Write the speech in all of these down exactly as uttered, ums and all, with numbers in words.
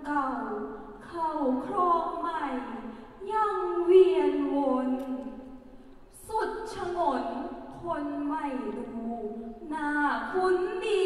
เก่าเข้าครองใหม่ยังเวียนวนสุดชงนคนไม่ดูหน้าคุ้นดี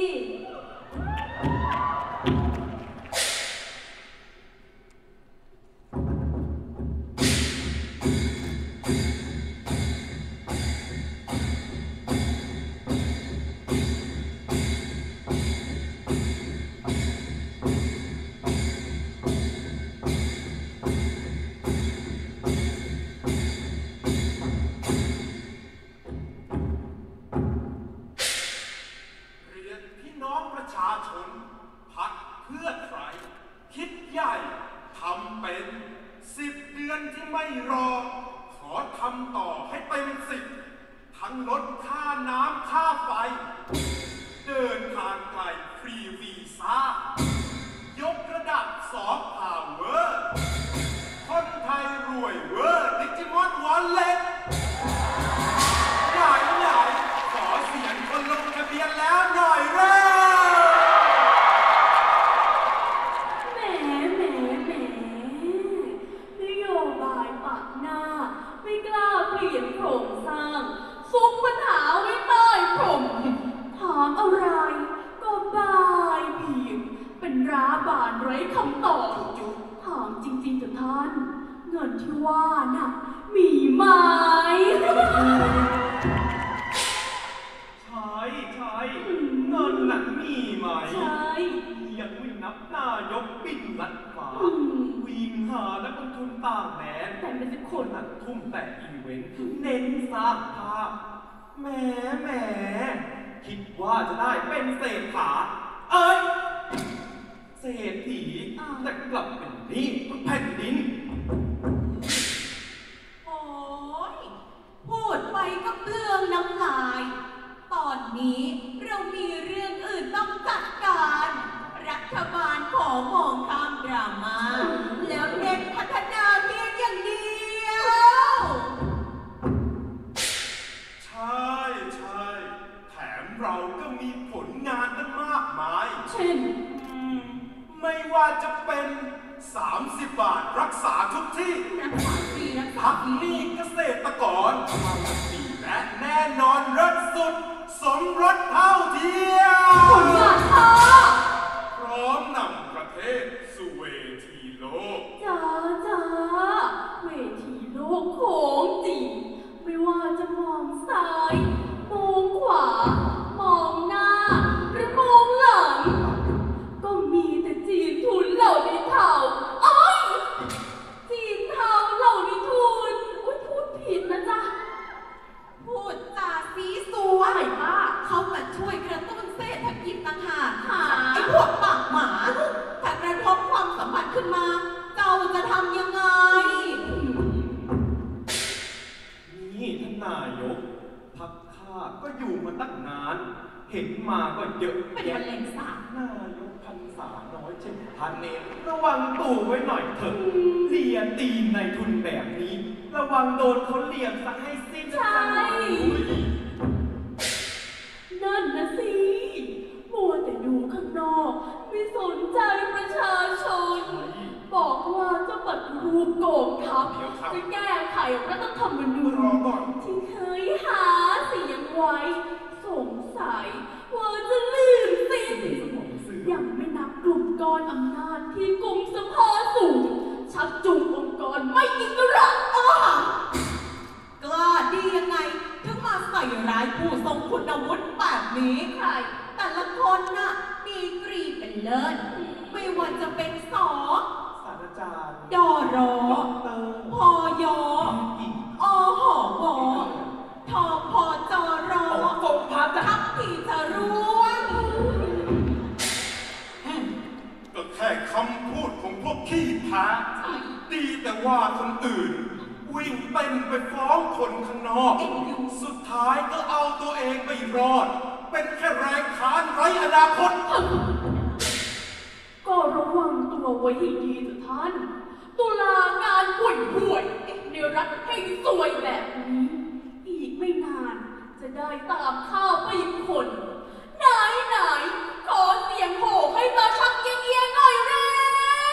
จะได้ตามข้าวไปอีกคนไหนไหนขอเสียงโห่ให้ตาชักเยี่ยงๆหน่อยเร็ว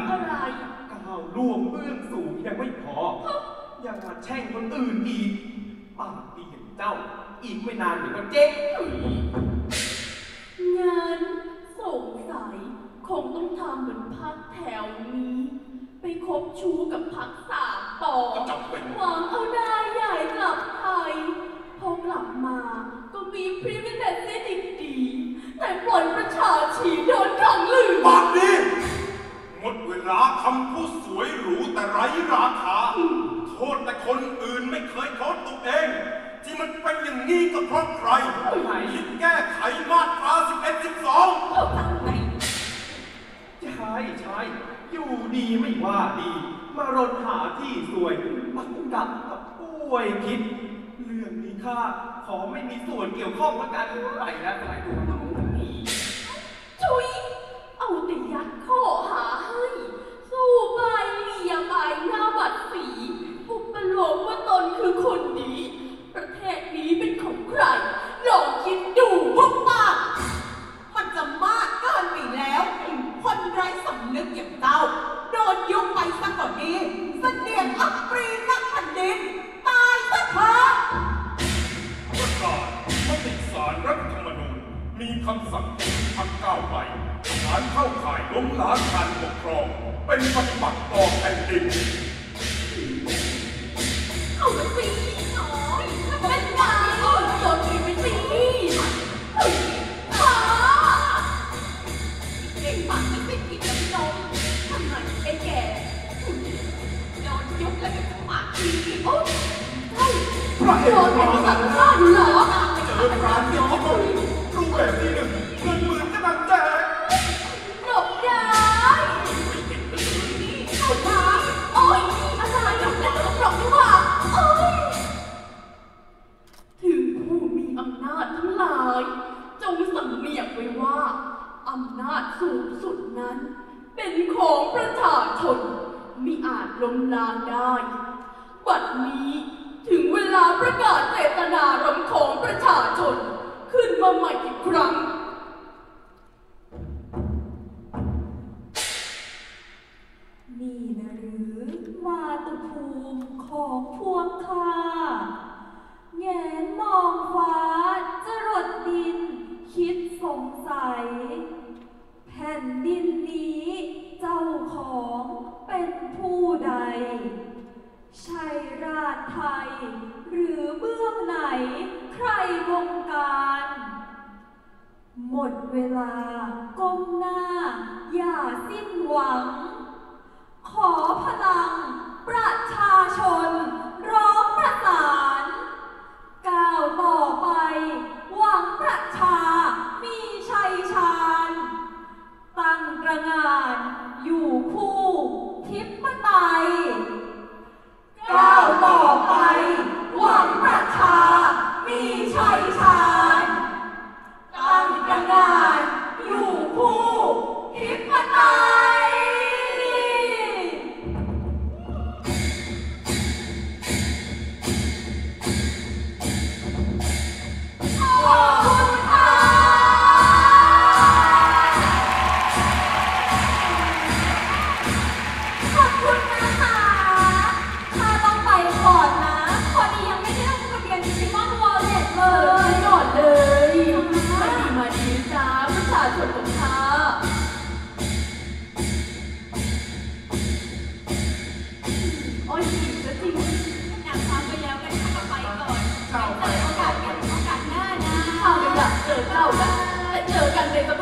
อะไรก้าวล่วงเบื้องสูงยังไม่พอยังมาแช่งคนอื่นอีกปากดีเห็นเจ้าอีกไม่นานเดี๋ยวก็เจ๊งงานสงสัยคงต้องทำเหมือนพักแถวนี้ไปคบชู้กับพักสามต่อหวังเอาได้ใหญ่กลับไทยพอกลับมาก็มีพรีเวลเลตดีดีแต่ปล่อยประชาชีโดนขังลืมปากดีหมดเวลาคำพูดสวยหรูแต่ไร้ราคาโทษแต่คนอื่นไม่เคยโทษตัวเองที่มันเป็นอย่างนี้ก็เพราะใครคิดแก้ไขมาตราสิบเอ็ดสิบสองใช่ใช่อยู่ดีไม่ว่าดีมารนหาที่สวยปักกับกับป่วยคิดเรื่องนี้ข้าขอไม่มีส่วนเกี่ยวข้องกับการไปและสายตัวจุยเอาแต่ยัดข้อหาให้สู้ใบเลียใบหน้าบัดสีปุบประโลกว่าตนคือคนดีประเทศนี้เป็นของใครลองคิดดูพวกป้ามันจะมากเกินไปแล้วคนไร้สำนึกอย่างเจ้าโดนยุบไปซะก่อนดีเสนียงอัปรีนักแผ่นดินตายซะเถอะประกาศมติศาลรัฐธรรมนูญมีคำสั่งพักก้าวไกลฐานเข้าข่ายล้มล้างการปกครองเป็นปฏิบัติต่อแผ่นดินเอาละสิน้อยเป็นไงโดนตีไปสิฮ่าเก่งปากไม่เป็นกินน้ำนมทำไมไอ้แก่โดนยุบแล้วก็จะปากทีโอ้ใช่โดนแต่ที่สั่งฆ่าอยู่เหรอเจอร้านเดียวเขารูปแบบที่หนึ่งเงินหมื่นกำลังแจกหลบได้เอาตาโอ๊ยอะไรหลบได้หลบหลบดีกว่าโอ๊ยถึงผู้มีอำนาจทั้งหลายจงสำเนียกไว้ว่าอำนาจสูงสุดนั้นเป็นของประชาชนมิอาจล้มล้างได้บัดนี้ถึงเวลาประกาศเจตนารมณ์ของประชาชนขึ้นมาใหม่อีกครั้งนี่นะหรือมาตุภูมิของพวกข้าแงนมองฟ้าจรดดินคิดสงสัยแผ่นดินนี้เจ้าของเป็นผู้ใดใช่ราชไทยหรือเบื้องไหนใครวงการหมดเวลาก้มหน้าอย่าสิ้นหวังขอพลังประชาชนร้องประสานก้าวต่อไปหวังประชามีชัยชาญตั้งตระหง่านอยู่คู่ทิพย์ไตยก้าวต่อไปหวังประชามีชัยชาญตั้งตระหง่านอยู่คู่ทิพย์ไตยเจอกันในส